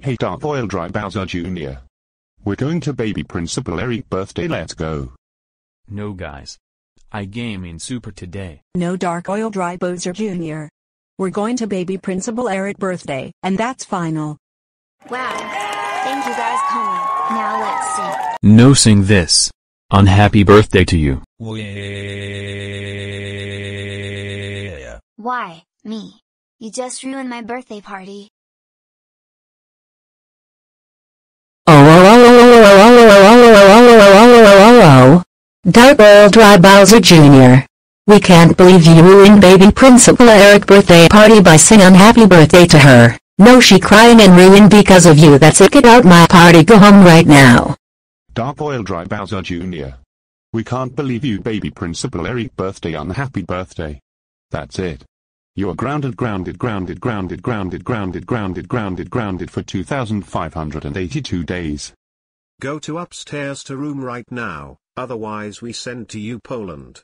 Hey Dark Oil Dry Bowser Jr. We're going to baby Principal Eric birthday, let's go. No guys. I game in Super today. No Dark Oil Dry Bowser Jr. We're going to baby Principal Eric birthday, and that's final. Wow. Thank you guys calling. Now let's sing. No sing this. Unhappy birthday to you. Why, me? You just ruined my birthday party. Dark Oil Dry Bowser Jr. We can't believe you ruined baby Principal Eric birthday party by singing happy birthday to her. No, she crying and ruined because of you. That's it, get out my party, go home right now. Dark Oil Dry Bowser Jr. We can't believe you baby Principal Eric birthday, unhappy birthday. That's it. You're grounded for 2,582 days. Go to upstairs to room right now, otherwise we send to you Poland.